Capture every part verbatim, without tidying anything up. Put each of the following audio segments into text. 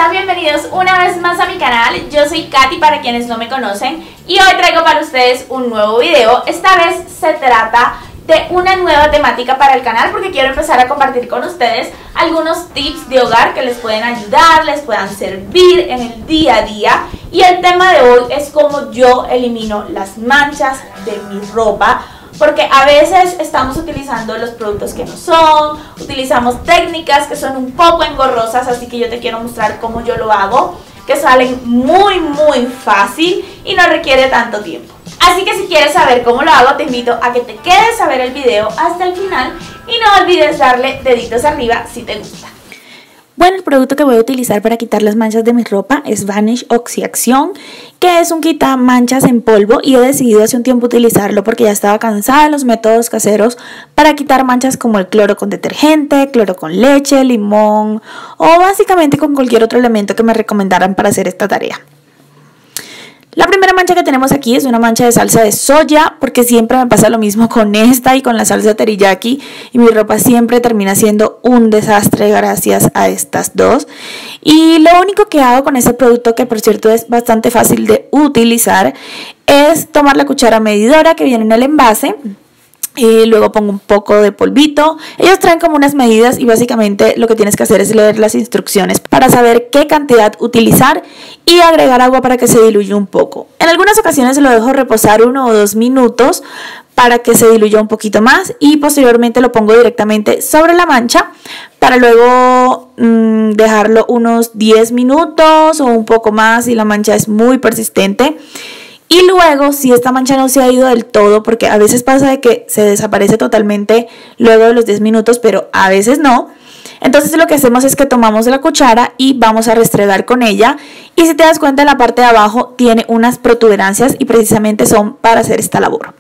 Hola, bienvenidos una vez más a mi canal. Yo soy Katy para quienes no me conocen y hoy traigo para ustedes un nuevo video. Esta vez se trata de una nueva temática para el canal porque quiero empezar a compartir con ustedes algunos tips de hogar que les pueden ayudar, les puedan servir en el día a día. Y el tema de hoy es cómo yo elimino las manchas de mi ropa, porque a veces estamos utilizando los productos que no son, utilizamos técnicas que son un poco engorrosas, así que yo te quiero mostrar cómo yo lo hago, que salen muy muy fácil y no requiere tanto tiempo. Así que si quieres saber cómo lo hago, te invito a que te quedes a ver el video hasta el final y no olvides darle deditos arriba si te gusta. Bueno, el producto que voy a utilizar para quitar las manchas de mi ropa es Vanish Oxi-Acción, que es un quita manchas en polvo, y he decidido hace un tiempo utilizarlo porque ya estaba cansada de los métodos caseros para quitar manchas como el cloro con detergente, cloro con leche, limón o básicamente con cualquier otro elemento que me recomendaran para hacer esta tarea. La primera mancha que tenemos aquí es una mancha de salsa de soya, porque siempre me pasa lo mismo con esta y con la salsa teriyaki y mi ropa siempre termina siendo un desastre gracias a estas dos. Y lo único que hago con este producto, que por cierto es bastante fácil de utilizar, es tomar la cuchara medidora que viene en el envase. Y luego pongo un poco de polvito. Ellos traen como unas medidas y básicamente lo que tienes que hacer es leer las instrucciones para saber qué cantidad utilizar y agregar agua para que se diluya un poco. En algunas ocasiones lo dejo reposar uno o dos minutos para que se diluya un poquito más y posteriormente lo pongo directamente sobre la mancha para luego mmm, dejarlo unos diez minutos o un poco más si la mancha es muy persistente. Y luego, si esta mancha no se ha ido del todo, porque a veces pasa de que se desaparece totalmente luego de los diez minutos, pero a veces no, entonces lo que hacemos es que tomamos la cuchara y vamos a restregar con ella. Y si te das cuenta, en la parte de abajo tiene unas protuberancias y precisamente son para hacer esta labor.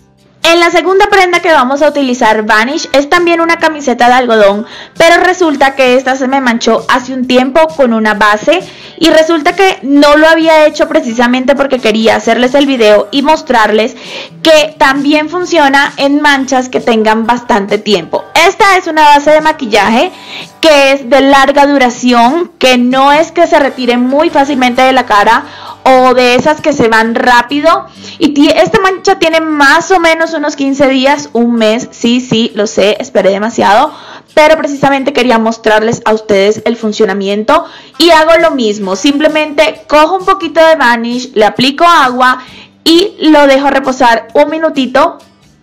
En la segunda prenda que vamos a utilizar Vanish es también una camiseta de algodón, pero resulta que esta se me manchó hace un tiempo con una base y resulta que no lo había hecho precisamente porque quería hacerles el video y mostrarles que también funciona en manchas que tengan bastante tiempo. Esta es una base de maquillaje que es de larga duración, que no es que se retire muy fácilmente de la cara o de esas que se van rápido, y esta mancha tiene más o menos unos quince días, un mes, sí, sí, lo sé, esperé demasiado, pero precisamente quería mostrarles a ustedes el funcionamiento y hago lo mismo, simplemente cojo un poquito de Vanish, le aplico agua y lo dejo reposar un minutito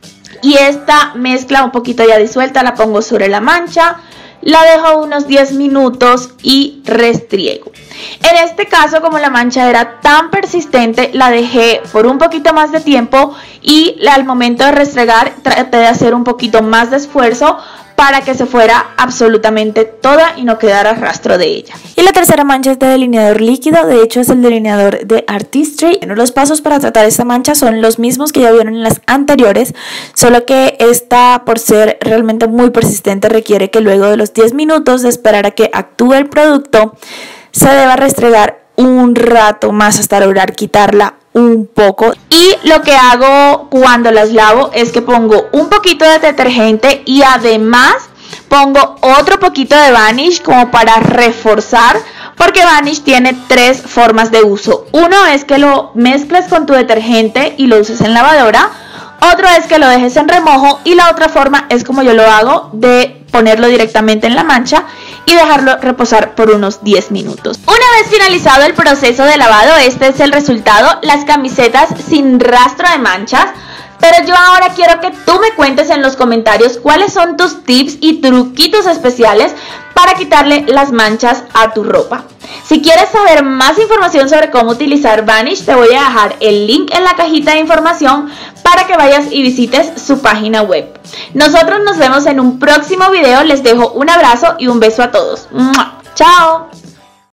y esta mezcla un poquito ya disuelta la pongo sobre la mancha. La dejo unos diez minutos y restriego. En este caso, como la mancha era tan persistente, la dejé por un poquito más de tiempo y al momento de restregar traté de hacer un poquito más de esfuerzo para que se fuera absolutamente toda y no quedara rastro de ella. Y la tercera mancha es de delineador líquido, de hecho es el delineador de Artistry. Bueno, los pasos para tratar esta mancha son los mismos que ya vieron en las anteriores, solo que esta, por ser realmente muy persistente, requiere que luego de los diez minutos de esperar a que actúe el producto, se deba restregar un rato más hasta lograr quitarla un poco. Y lo que hago cuando las lavo es que pongo un poquito de detergente y además pongo otro poquito de Vanish como para reforzar, porque Vanish tiene tres formas de uso. Uno es que lo mezcles con tu detergente y lo uses en lavadora, otro es que lo dejes en remojo y la otra forma es como yo lo hago, de ponerlo directamente en la mancha y dejarlo reposar por unos diez minutos. Una vez finalizado el proceso de lavado, este es el resultado, las camisetas sin rastro de manchas. Pero yo ahora quiero que tú me cuentes en los comentarios cuáles son tus tips y truquitos especiales para quitarle las manchas a tu ropa. Si quieres saber más información sobre cómo utilizar Vanish, te voy a dejar el link en la cajita de información para que vayas y visites su página web. Nosotros nos vemos en un próximo video, les dejo un abrazo y un beso a todos. ¡Mua! ¡Chao!